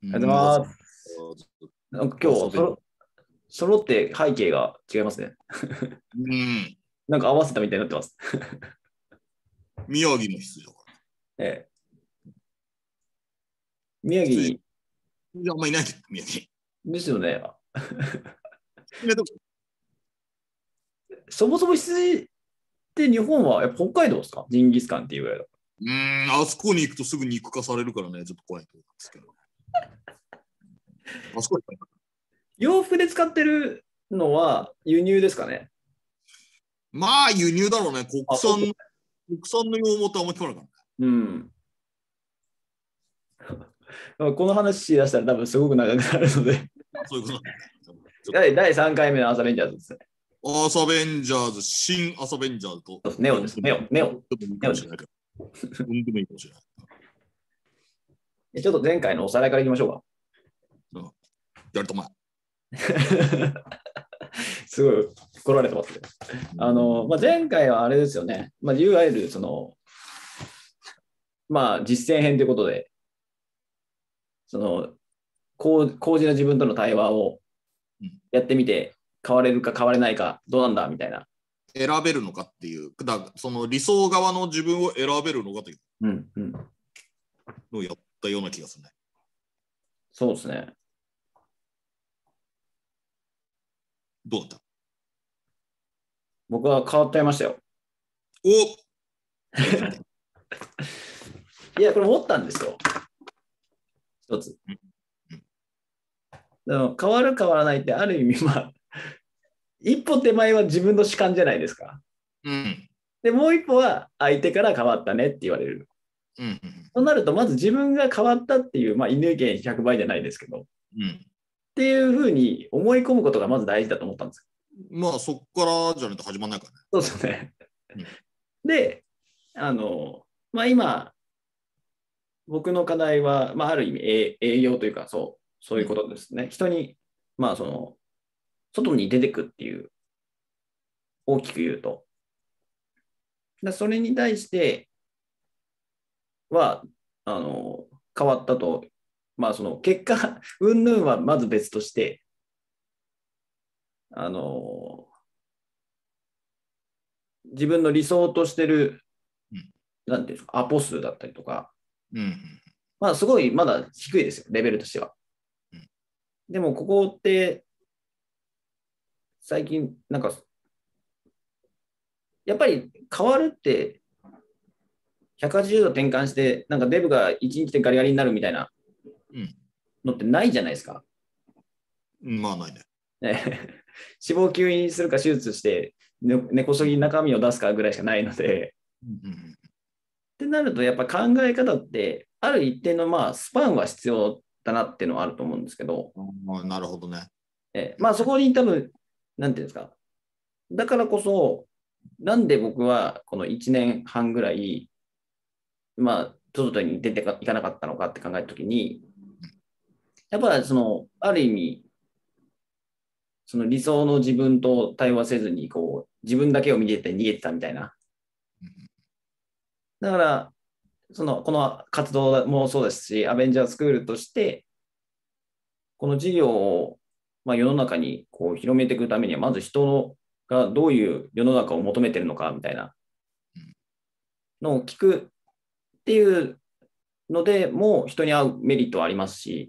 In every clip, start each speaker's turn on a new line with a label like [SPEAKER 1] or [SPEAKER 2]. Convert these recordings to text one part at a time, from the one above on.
[SPEAKER 1] ありがとうございます。なんか今日揃って背景が違いますね。なんか合わせたみたいになってます。
[SPEAKER 2] 宮城の羊だから。
[SPEAKER 1] 宮城に。
[SPEAKER 2] あんまいないけど、宮城。
[SPEAKER 1] ですよね。そもそも羊って日本は北海道ですか？ジンギスカンっていうぐらいだ。
[SPEAKER 2] あそこに行くとすぐ肉化されるからね、ちょっと怖いと思うんですけど。あそこ
[SPEAKER 1] 洋服で使ってるのは輸入ですかね？
[SPEAKER 2] まあ輸入だろうね。国産の羊毛ってあんまり聞かないからね。
[SPEAKER 1] うん。この話し出したら多分すごく長くなるので
[SPEAKER 2] そういうこと
[SPEAKER 1] 第3回目のアサベンジャーズですね。
[SPEAKER 2] アサベンジャーズ、新アサベンジャーズと。
[SPEAKER 1] ネオです。ネオ。
[SPEAKER 2] ちょっといいかもしれないけど。でもいいかもしれない。
[SPEAKER 1] ちょっと前回のおさらいからいきましょうか。
[SPEAKER 2] やると前。
[SPEAKER 1] すごい来られてますね。前回はあれですよね。いわゆるその、実践編ということで、その、高次な自分との対話をやってみて、変われるか変われないか、どうなんだみたいな。
[SPEAKER 2] 選べるのかっていう、その理想側の自分を選べるのかというのをやったような気がするね。
[SPEAKER 1] そうですね。
[SPEAKER 2] どうだった？
[SPEAKER 1] 僕は変わっちゃいましたよ。いや、これ思ったんですよ。一つ。変わる変わらないってある意味、一歩手前は自分の主観じゃないですか。で、もう一歩は相手から変わったねって言われる。となると、まず自分が変わったっていう、犬意見100倍じゃないですけど、っていうふうに思い込むことがまず大事だと思ったんです
[SPEAKER 2] よ。そこからじゃないと始まらないからね。
[SPEAKER 1] そうですね。で、今、僕の課題は、ある意味営業というか、そういうことですね。人に、外に出てくっていう、大きく言うと。それに対しては、変わったと、その結果、云々はまず別として、自分の理想としてる、なんていうんですか、アポ数だったりとか、すごいまだ低いですよ、レベルとしては。でも、ここって、最近、なんか、やっぱり変わるって、180度転換して、なんかデブが1日でガリガリになるみたいなのってないじゃないですか。
[SPEAKER 2] ないね。
[SPEAKER 1] 脂肪吸引するか手術して、根こそぎ中身を出すかぐらいしかないので。ってなると、やっぱ考え方って、ある一定のスパンは必要だなっていうのはあると思うんですけど。
[SPEAKER 2] なるほどね。
[SPEAKER 1] そこに多分、なんていうんですか。だからこそ、なんで僕はこの1年半ぐらい、外に出ていかなかったのかって考えたときに、やっぱりある意味、その理想の自分と対話せずに、自分だけを見てて逃げてたみたいな。だから、この活動もそうですし、アベンジャースクールとして、この事業を、世の中に広めていくためには、まず人がどういう世の中を求めてるのかみたいなのを聞くっていうのでも人に会うメリットはありますし、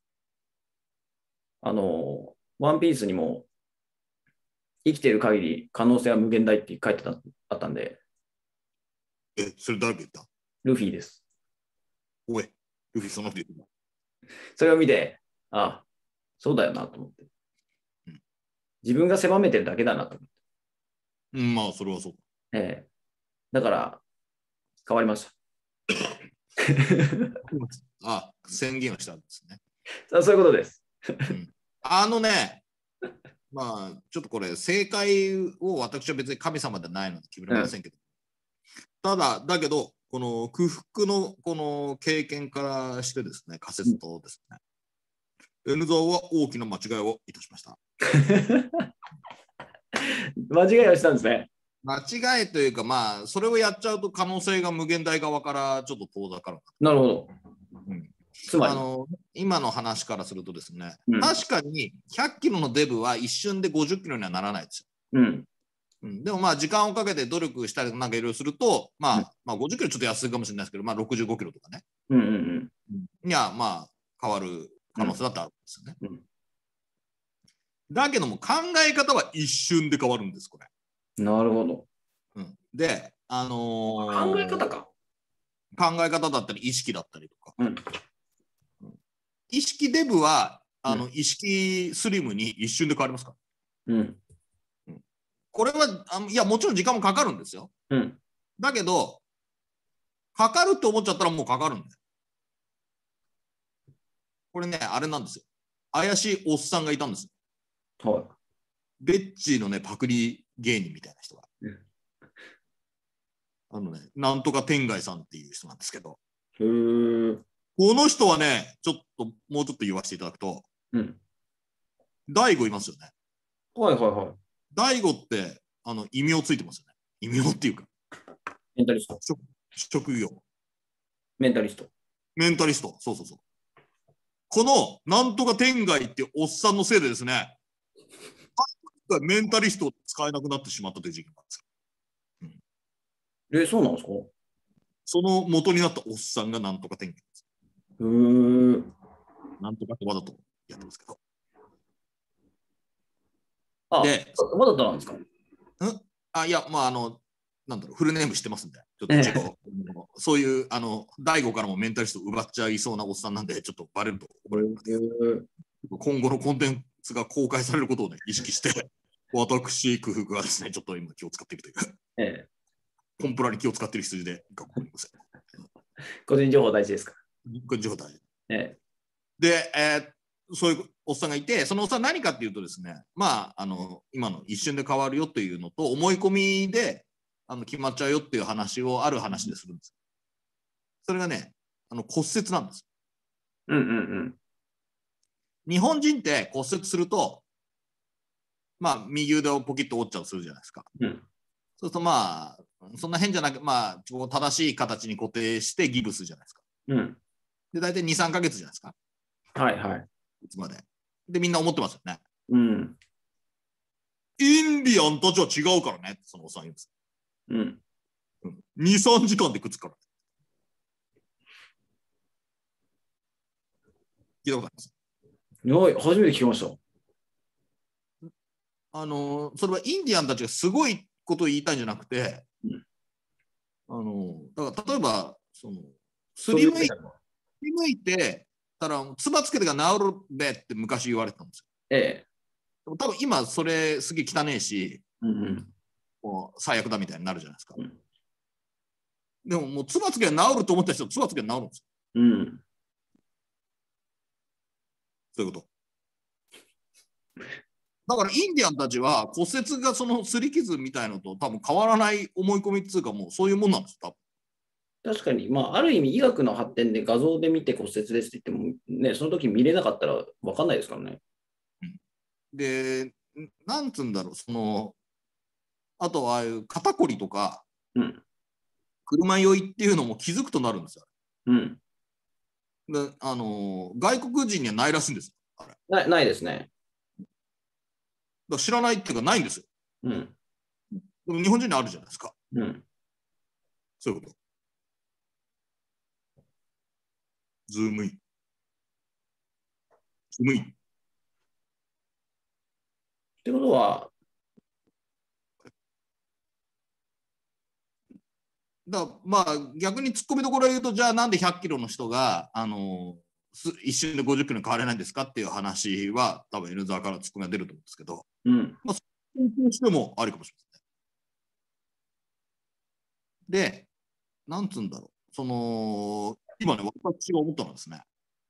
[SPEAKER 1] ワンピースにも生きている限り可能性は無限大って書いてあったんで。
[SPEAKER 2] それ誰が言った？
[SPEAKER 1] ルフィです。
[SPEAKER 2] おい、ルフィその人言った。
[SPEAKER 1] それを見て、そうだよなと思って。自分が狭めてるだけだなと思って。
[SPEAKER 2] それはそう。
[SPEAKER 1] だから、変わりました。
[SPEAKER 2] 宣言をしたんですね。
[SPEAKER 1] そういうことです。
[SPEAKER 2] ちょっとこれ、正解を私は別に神様ではないので決められませんけど、だけど、この空腹のこの経験からしてですね、仮説とですね、N ゾウは大きな間違いをいたしました。
[SPEAKER 1] 間違いをしたんですね。
[SPEAKER 2] 間違いというか、それをやっちゃうと可能性が無限大側からちょっと遠ざかる。
[SPEAKER 1] なるほど。つまり
[SPEAKER 2] 今の話からするとですね、
[SPEAKER 1] うん
[SPEAKER 2] 確かに100キロのデブは一瞬で50キロにはならないです
[SPEAKER 1] うん。
[SPEAKER 2] よ。でもまあ時間をかけて努力したりなんかいろいろすると、まあ50キロちょっと安いかもしれないですけど、まあ65キロとかね。
[SPEAKER 1] うんうん
[SPEAKER 2] いや、まあ変わる可能性だってあるんですよね。
[SPEAKER 1] うん。
[SPEAKER 2] だけども考え方は一瞬で変わるんです、これ。
[SPEAKER 1] なるほど。
[SPEAKER 2] で、
[SPEAKER 1] 考え方か。
[SPEAKER 2] 考え方だったり意識だったりとか。
[SPEAKER 1] うん。
[SPEAKER 2] 意識デブは
[SPEAKER 1] うん
[SPEAKER 2] 意識スリムに一瞬で変わりますから。
[SPEAKER 1] うん
[SPEAKER 2] これはいやもちろん時間もかかるんですよ。
[SPEAKER 1] うん
[SPEAKER 2] だけどかかるって思っちゃったらもうかかるんだよ。これねあれなんですよ。怪しいおっさんがいたんですよ。
[SPEAKER 1] は
[SPEAKER 2] ベッチーのねパクリ芸人みたいな人が。
[SPEAKER 1] い。
[SPEAKER 2] なんとか天外さんっていう人なんですけど、
[SPEAKER 1] へえ。
[SPEAKER 2] この人はねちょっともうちょっと言わせていただくと、
[SPEAKER 1] うん。
[SPEAKER 2] 大悟いますよね。
[SPEAKER 1] はいはいはい。
[SPEAKER 2] 大悟って異名ついてますよね。異名っていうか
[SPEAKER 1] メンタリスト。
[SPEAKER 2] 職業
[SPEAKER 1] メンタリスト。
[SPEAKER 2] メンタリスト。そうそうそう。このなんとか天外っておっさんのせいでですね、メンタリストを使えなくなってしまったという事件なんですよ。
[SPEAKER 1] そうなんですか？
[SPEAKER 2] その元になったおっさんがなんとか天外です。
[SPEAKER 1] へえ。
[SPEAKER 2] なんとかってわざとやってますけど。
[SPEAKER 1] で、わざとなんですか？
[SPEAKER 2] いや、まあ、なんだろう、フルネームしてますんで、ちょっと一応、そういう、大悟からもメンタリスト奪っちゃいそうなおっさんなんで、ちょっとバレると怒られるので、今後のコンテンツが公開されることをね、意識して、私、工夫がですね、ちょっと今気を使っているという、コンプラに気を使っている羊で、
[SPEAKER 1] 個人情報大事ですか？
[SPEAKER 2] 個人情報大事。
[SPEAKER 1] で、
[SPEAKER 2] そういうおっさんがいて、そのおっさん何かっていうとですね、まあ、今の一瞬で変わるよっていうのと、思い込みで決まっちゃうよっていう話をある話でするんです。それがね、骨折なんです。日本人って骨折すると、まあ、右腕をポキッと折っちゃうするじゃないですか。そうするとまあ、そんな変じゃなく、まあ、正しい形に固定してギブスじゃないですか。で、大体2、3ヶ月じゃないですか。
[SPEAKER 1] はいはい。
[SPEAKER 2] いつまで。で、みんな思ってますよね。
[SPEAKER 1] イ
[SPEAKER 2] ンディアンたちは違うからね、そのおっさん言うんです。2、3時間でくっつくから。聞いたことあります？
[SPEAKER 1] 初めて聞きました。
[SPEAKER 2] それはインディアンたちがすごいことを言いたいんじゃなくて、だから例えば、すりむいて、たら、つばつけてが治るべって昔言われてたんですよ。多分今、それすげえ汚ねえし、もう最悪だみたいになるじゃないですか。でも、もうつばつけが治ると思った人はつばつけが治るんですよ。そういうこと。だからインディアンたちは骨折がその擦り傷みたいのと多分変わらない思い込みっていうかもうそういうもんなんですよ、多分。
[SPEAKER 1] 確かに、まあ、ある意味医学の発展で画像で見て骨折ですって言っても、ね、その時見れなかったら分かんないですからね。
[SPEAKER 2] で、なんつうんだろう、あとはああいう肩こりとか、車酔いっていうのも気づくとなるんですよ。で外国人にはないらしいんですよ。
[SPEAKER 1] ないですね。
[SPEAKER 2] だ知らないっていうかないんですよ。でも日本人にあるじゃないですか。そういうこと。ズームイン。ズームイン。
[SPEAKER 1] ってことは、
[SPEAKER 2] まあ逆に突っ込みどころを言うと、じゃあなんで100キロの人が一瞬で50キロに変われないんですかっていう話は多分 N 沢から突っ込みが出ると思うんですけど、まあそうしてもありかもしれませんね。で、なんつうんだろう、今ね、私が思ったのはですね、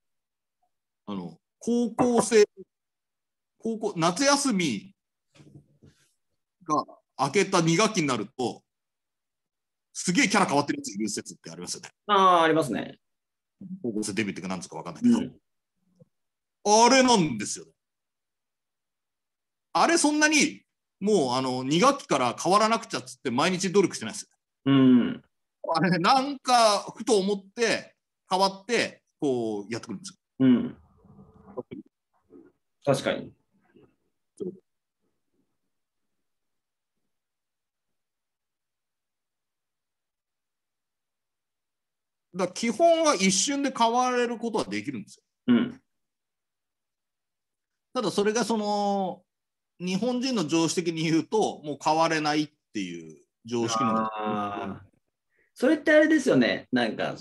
[SPEAKER 2] 夏休みが明けた2学期になると、すげえキャラ変わってるやついる説ってありますよね。
[SPEAKER 1] ありますね。
[SPEAKER 2] 高校生デビューっていうか何ですか分かんないけど、あれなんですよね。あれそんなにもう2学期から変わらなくちゃっつって毎日努力してないですよ。あれなんかふと思って変わってこうやってくるんですよ。
[SPEAKER 1] うん。確かに。
[SPEAKER 2] だから基本は一瞬で変われることはできるんですよ。
[SPEAKER 1] うん。
[SPEAKER 2] ただそれがその日本人の常識的に言うともう変われないっていう常識のもと。
[SPEAKER 1] ああ。それってあれですよね。なんか、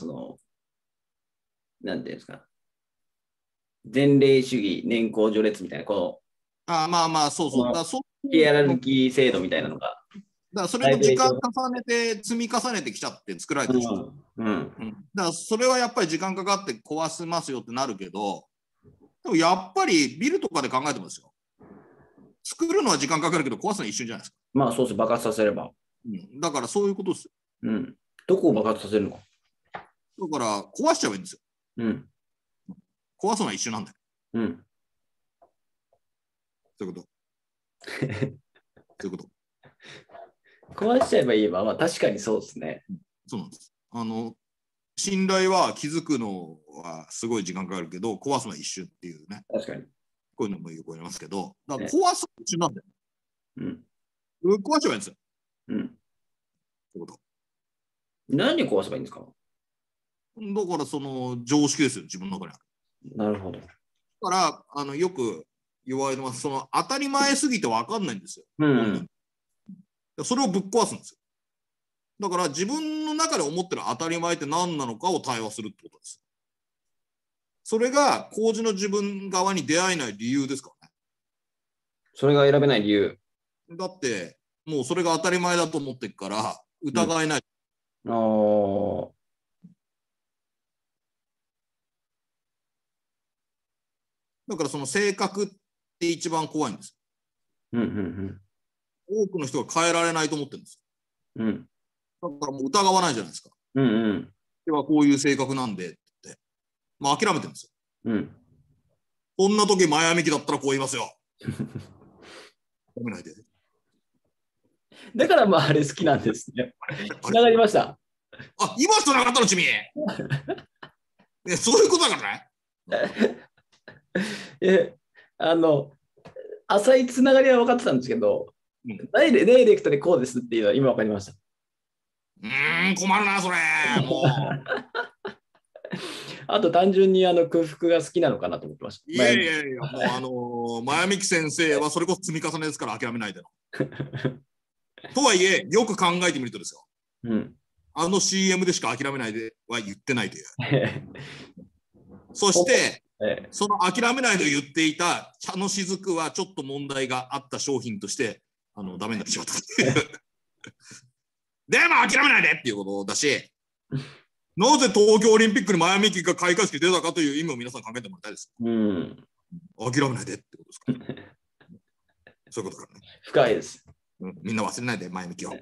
[SPEAKER 1] なんていうんですか。前例主義、年功序列みたいな、
[SPEAKER 2] まあまあ、そうそう。だか
[SPEAKER 1] この
[SPEAKER 2] らそう
[SPEAKER 1] ヒエラ
[SPEAKER 2] いうの、
[SPEAKER 1] ルキー制度みたいなのが、
[SPEAKER 2] それ
[SPEAKER 1] 大体、
[SPEAKER 2] も時間重ねて積み重ねてきちゃって作られたでしょ。
[SPEAKER 1] うん。
[SPEAKER 2] だからそれはやっぱり時間かかって壊せますよってなるけど、でもやっぱりビルとかで考えてもですよ。作るのは時間かかるけど壊すのは一瞬じゃないですか。
[SPEAKER 1] まあ、そうです。爆発させれば。
[SPEAKER 2] だからそういうことですよ。
[SPEAKER 1] うん。どこを爆発させるのか。
[SPEAKER 2] だから壊しちゃえばいいんですよ。
[SPEAKER 1] うん。
[SPEAKER 2] 壊すのは一瞬なんだよ。
[SPEAKER 1] うん。
[SPEAKER 2] そういうこと。そういうこと。
[SPEAKER 1] 壊しちゃえばいいわ。まあ、確かにそうですね。
[SPEAKER 2] そうなんです。信頼は気づくのはすごい時間かかるけど、壊すのは一瞬っていうね。
[SPEAKER 1] 確かに。
[SPEAKER 2] こういうのもよく言いますけど、だから
[SPEAKER 1] ね、
[SPEAKER 2] 壊すのは一瞬なんだよ。
[SPEAKER 1] うん。
[SPEAKER 2] 壊しちゃえばいいんですよ。
[SPEAKER 1] うん。
[SPEAKER 2] そういうこ
[SPEAKER 1] 何を壊せばいいんですか？
[SPEAKER 2] と。だからその常識ですよ、自分の中にある。
[SPEAKER 1] なるほど。
[SPEAKER 2] だからよく言われてます、その当たり前すぎて分かんないんですよ、
[SPEAKER 1] う
[SPEAKER 2] 本人。
[SPEAKER 1] ん。
[SPEAKER 2] それをぶっ壊すんですよ。だから自分の中で思ってる当たり前って何なのかを対話するってことです。それが工事の自分側に出会えない理由ですからね。
[SPEAKER 1] それが選べない理由。
[SPEAKER 2] だって、もうそれが当たり前だと思ってるから疑えない。
[SPEAKER 1] うん、ああ。
[SPEAKER 2] だからその性格って一番怖いんです。
[SPEAKER 1] うん。
[SPEAKER 2] 多くの人が変えられないと思ってるんです
[SPEAKER 1] うん。うん。
[SPEAKER 2] よ。だからもう疑わないじゃないですか。
[SPEAKER 1] うん。
[SPEAKER 2] ではこういう性格なんでって。まあ諦めてるんですよ。
[SPEAKER 1] うん。
[SPEAKER 2] こんな時マイアミキだったらこう言いますよ。やめないで。
[SPEAKER 1] だからまああれ好きなんですね。つながりました。
[SPEAKER 2] 今つながったの、君。そういうことだからね。
[SPEAKER 1] え、あの、浅いつながりは分かってたんですけど、ダイレクトでこうですっていうのは今分かりました。
[SPEAKER 2] 困るな、それ。もう。
[SPEAKER 1] あと単純に空腹が好きなのかなと思ってました。
[SPEAKER 2] いやいやいや、もうマヤミキ先生はそれこそ積み重ねですから諦めないでの。とはいえ、よく考えてみるとですよ。
[SPEAKER 1] うん、
[SPEAKER 2] CM でしか諦めないでは言ってないという。そして、その諦めないで言っていた茶の雫はちょっと問題があった商品としてダメになってしまったっていう。でも諦めないでっていうことだし、なぜ東京オリンピックにマヤミキが開会式出たかという意味を皆さん考えてもらいたいです。
[SPEAKER 1] うん、
[SPEAKER 2] 諦めないでってことですか。そういうことからね。
[SPEAKER 1] 深いです。
[SPEAKER 2] みんな忘れないで、マヤミキを。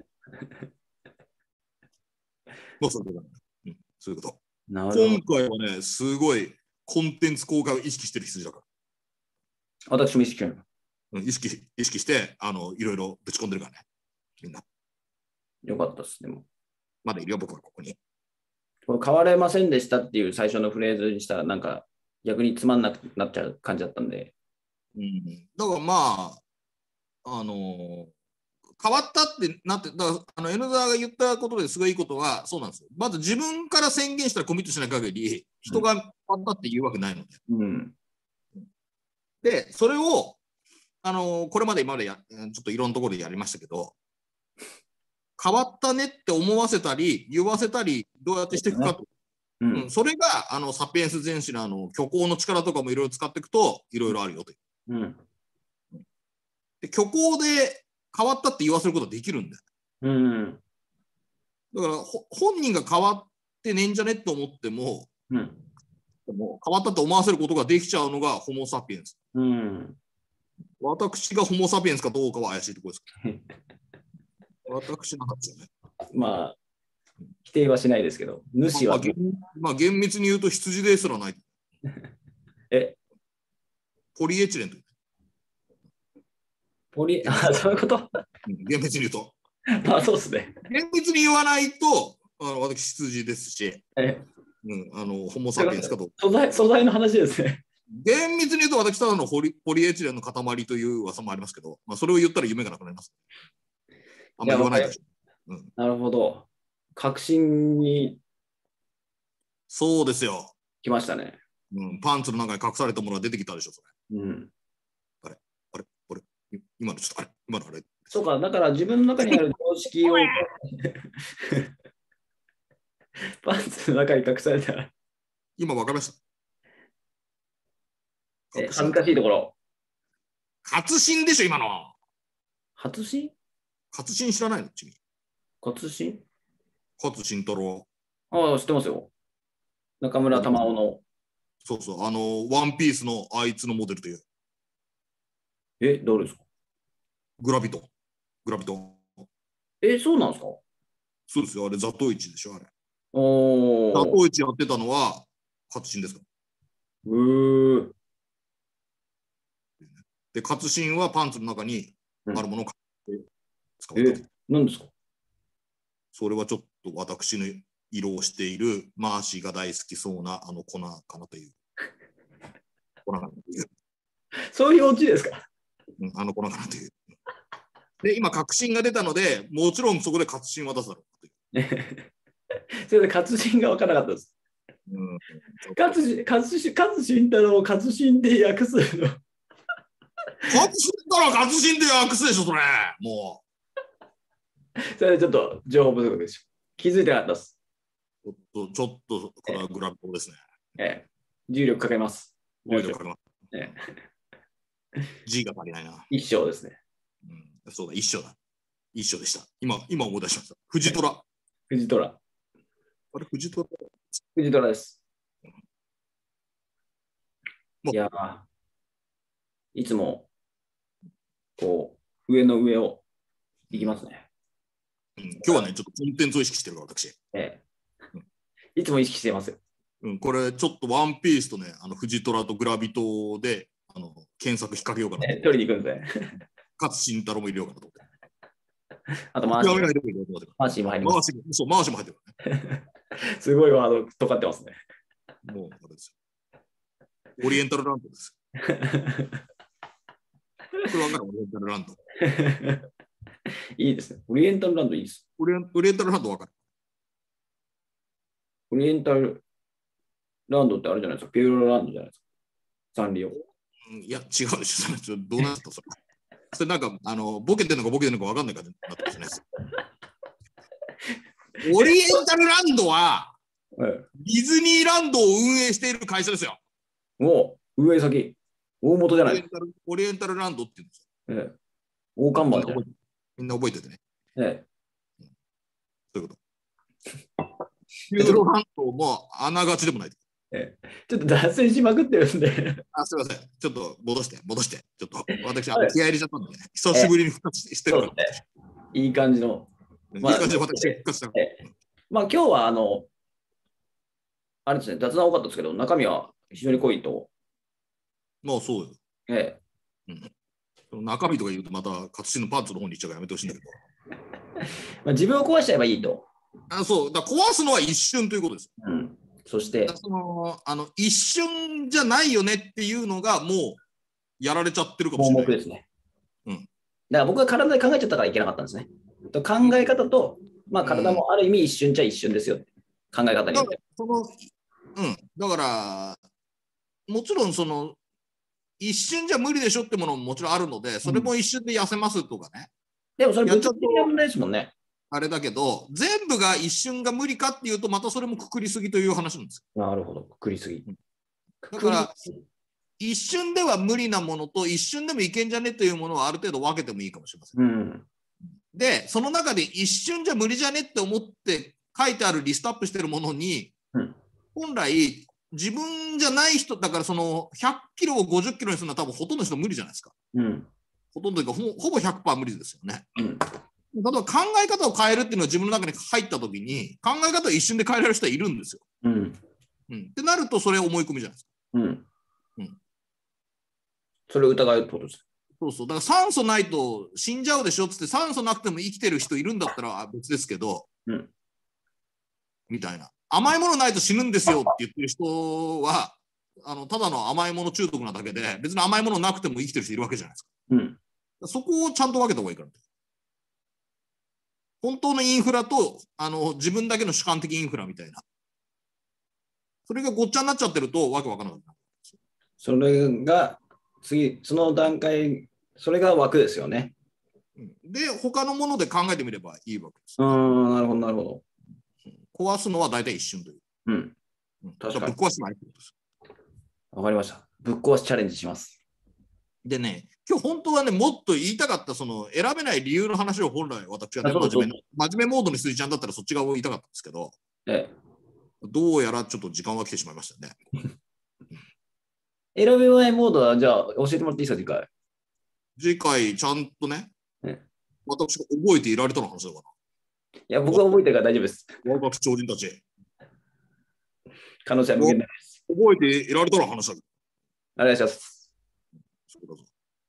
[SPEAKER 2] もうそういうことだね。そういうこと。今回はね、すごいコンテンツ公開を意識してる羊だから。
[SPEAKER 1] 私も意識してる。
[SPEAKER 2] 意識して、いろいろぶち込んでるからね。みんな。
[SPEAKER 1] よかったです、でも。
[SPEAKER 2] まだいるよ、僕はここに。
[SPEAKER 1] これ変われませんでしたっていう最初のフレーズにしたら、なんか逆につまんなくなっちゃう感じだったんで。
[SPEAKER 2] だからまあ、変わったってなって、だからN沢が言ったことですごいいいことは、そうなんですよ。まず自分から宣言したらコミットしない限り、人が変わったって言うわけないので。で、それを、これまで今までちょっといろんなところでやりましたけど、変わったねって思わせたり、言わせたり、どうやってしていくかと。それが、サピエンス全史の虚構の力とかもいろいろ使っていくと、いろいろあるよという。で虚構で変わったって言わせることはできるんだよ。だから本人が変わってねえんじゃねって思っても、でも変わったと思わせることができちゃうのがホモ・サピエンス。私がホモ・サピエンスかどうかは怪しいところです私なんですよね。
[SPEAKER 1] まあ、否定はしないですけど、主は。
[SPEAKER 2] 厳密に言うと羊ですらない。ポリエチレンという。
[SPEAKER 1] そういうこと
[SPEAKER 2] 厳密に言うと。
[SPEAKER 1] まあそうですね。
[SPEAKER 2] 厳密に言わないと、私羊ですし。 ホモ・サピエンスかと。
[SPEAKER 1] 素材の話ですね。
[SPEAKER 2] 厳密に言うと私ただのポリエチレンの塊という噂もありますけど、それを言ったら夢がなくなります。あんまり言わないでしょ。
[SPEAKER 1] なるほど。確信に
[SPEAKER 2] そうですよ。
[SPEAKER 1] 来ましたね。
[SPEAKER 2] パンツの中に隠されたものが出てきたでしょ、それ。あれ今のちょっと今のあれ。
[SPEAKER 1] そうか、だから自分の中にある常識をパンツの中に隠された。
[SPEAKER 2] 今分かりました。
[SPEAKER 1] 恥ずかしいところ。
[SPEAKER 2] 活心でしょ、今の。
[SPEAKER 1] 初心
[SPEAKER 2] 活心知らないの君。
[SPEAKER 1] 活心
[SPEAKER 2] 勝新太郎。
[SPEAKER 1] ああ、知ってますよ。中村玉緒の。
[SPEAKER 2] そうそう、ワンピースのあいつのモデルという。
[SPEAKER 1] どうですか？
[SPEAKER 2] グラビト。
[SPEAKER 1] そうなんですか？
[SPEAKER 2] そうですよ、あれ、ザトウイチでしょ、あれ。ザ
[SPEAKER 1] お
[SPEAKER 2] トウイチやってたのは、勝新ですから。で、勝新はパンツの中にあるものを使う。
[SPEAKER 1] 何ですか？
[SPEAKER 2] それはちょっと私の色をしているマーシーが大好きそうな粉かなという。
[SPEAKER 1] そういうオチですか？
[SPEAKER 2] 粉かなという。で、今、確信が出たので、もちろんそこで活心は出すだろうという。
[SPEAKER 1] それで活心が分からなかったです。勝新太郎を活心で訳すの。
[SPEAKER 2] 活心ったら活心で訳すでしょ、それ。も
[SPEAKER 1] う。それでちょっと情報不足でしょ。気づいてなかったです。
[SPEAKER 2] ちょっと、これはグラビトです
[SPEAKER 1] ね。重力かけます。
[SPEAKER 2] 重力かけます。G が足りないな。
[SPEAKER 1] 一生ですね。
[SPEAKER 2] そうだ、一緒でした。今思い出しました。藤虎。あれ、藤
[SPEAKER 1] 虎です。いやいつも、こう、上の上をいきますね。
[SPEAKER 2] 今日はね、ちょっとコンテンツを意識してるから、私。
[SPEAKER 1] いつも意識してますよ。
[SPEAKER 2] これ、ちょっとワンピースとね、藤虎とグラビトで、検索引っ掛けようかな。
[SPEAKER 1] 取りに行くんですね。
[SPEAKER 2] 勝新太郎もいるようかなと思って。
[SPEAKER 1] あとマーシーも入ります。
[SPEAKER 2] そう、マーシーも入ってる、
[SPEAKER 1] ね。すごいワードとかってますね。
[SPEAKER 2] もう、あれですよ。オリエンタルランドです。これ分かる？オリエンタルランド。
[SPEAKER 1] いいですね。オリエンタルランドいいです。
[SPEAKER 2] オリエンタルランド分かる？
[SPEAKER 1] オリエンタルランドってあれじゃないですか。ピューロランドじゃないですか。サンリオ。
[SPEAKER 2] いや、違うでしょ。どうなったそれ。それなんか、ボケてるのか分かんないからなってますね。オリエンタルランドは、ディズニーランドを運営している会社ですよ。
[SPEAKER 1] 運営先。大元じゃない。
[SPEAKER 2] オリエンタルランドって言うんですよ。
[SPEAKER 1] 大看板じゃない。
[SPEAKER 2] みんな覚えててね。そういうこと。ピューロランドもあながちでもない。
[SPEAKER 1] ちょっと脱線しまくってるんで。
[SPEAKER 2] すみません。ちょっと戻して。ちょっと私、気合い入れちゃったんで、ね、久しぶりに復活してるから。
[SPEAKER 1] いい感じの。
[SPEAKER 2] いい感じで私、復活した。
[SPEAKER 1] 今日は、あれですね、雑談多かったですけど、中身は非常に濃いと。
[SPEAKER 2] まあ、そうよ。中身とか言うと、また、勝新のパンツの方に行っちゃうからやめてほしいんだけ
[SPEAKER 1] ど。自分を壊しちゃえばいいと。
[SPEAKER 2] そう、だ壊すのは一瞬ということです。
[SPEAKER 1] そして
[SPEAKER 2] 一瞬じゃないよねっていうのがもうやられちゃってるかもしれない。
[SPEAKER 1] 盲目ですね。だから僕は体で考えちゃったからいけなかったんですね。考え方と、体もある意味一瞬じゃ一瞬ですよ。考え方によって。
[SPEAKER 2] だから、もちろん一瞬じゃ無理でしょってものももちろんあるので、それも一瞬で痩せますとかね。
[SPEAKER 1] でもそれ物理的な問題ですもんね。
[SPEAKER 2] あれだけど、全部が一瞬が無理かっていうと、またそれもくくりすぎという話なんです
[SPEAKER 1] よ。なるほど、くくりすぎ。
[SPEAKER 2] だから、一瞬では無理なものと、一瞬でもいけんじゃねというものはある程度分けてもいいかもしれません。で、その中で一瞬じゃ無理じゃねって思って書いてあるリストアップしてるものに、本来、自分じゃない人、だから100キロを50キロにするのは多分ほとんどの人無理じゃないですか。ほとんどというか、ほぼ 100% 無理ですよね。例えば考え方を変えるっていうのは自分の中に入ったときに、考え方を一瞬で変えられる人はいるんですよ。ってなると、それ思い込みじゃないですか。
[SPEAKER 1] それを疑うってことです。
[SPEAKER 2] そう。だから酸素ないと死んじゃうでしょっつって、酸素なくても生きてる人いるんだったら別ですけど、みたいな。 甘いものないと死ぬんですよって言ってる人は、ただの甘いもの中毒なだけで、別に甘いものなくても生きてる人いるわけじゃないですか。
[SPEAKER 1] うん。
[SPEAKER 2] そこをちゃんと分けた方がいいから。本当のインフラと、自分だけの主観的インフラみたいな。それがごっちゃになっちゃってると、わけわからなくなる。
[SPEAKER 1] それが、次、その段階、それが枠ですよね。
[SPEAKER 2] で、他のもので考えてみればいいわけです。
[SPEAKER 1] なるほど、なるほど。
[SPEAKER 2] 壊すのは大体一瞬という。
[SPEAKER 1] うん。確かに。
[SPEAKER 2] ぶっ壊すないってことです。
[SPEAKER 1] わかりました。ぶっ壊しチャレンジします。
[SPEAKER 2] でね、今日本当はね、もっと言いたかった、その選べない理由の話を本来私はね、真面目モードにするちゃんだったらそっち側を言いたかったんですけど、どうやらちょっと時間が来てしまいましたね。
[SPEAKER 1] 選べないモードは、じゃあ教えてもらっていいですか、次回。
[SPEAKER 2] 次回、ちゃんとね、私が覚えていられたの話だから。
[SPEAKER 1] いや、僕は覚えてるから大丈夫です。
[SPEAKER 2] 私、超人たち。
[SPEAKER 1] 可能性は無限大です。
[SPEAKER 2] 覚えていられたの話だけど。
[SPEAKER 1] お願いします。
[SPEAKER 2] そうだぞ。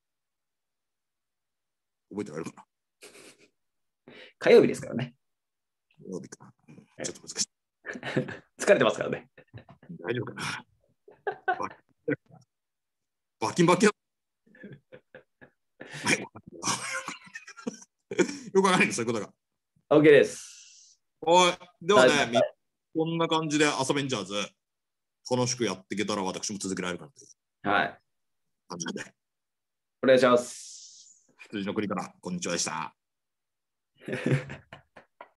[SPEAKER 2] 覚えてられるかな。
[SPEAKER 1] 火曜日ですからね。
[SPEAKER 2] 火曜日かな。ちょっと難しい。
[SPEAKER 1] 疲れてますからね。
[SPEAKER 2] 大丈夫かな。バキンバキン。はい。よくわかんないです、そういうことが。
[SPEAKER 1] OK です。
[SPEAKER 2] はい。ではね、こんな感じでアサベンジャーズ、楽しくやっていけたら私も続けられるかなという感じなんで。
[SPEAKER 1] お願いします。
[SPEAKER 2] 羊の国から、こんにちはでした。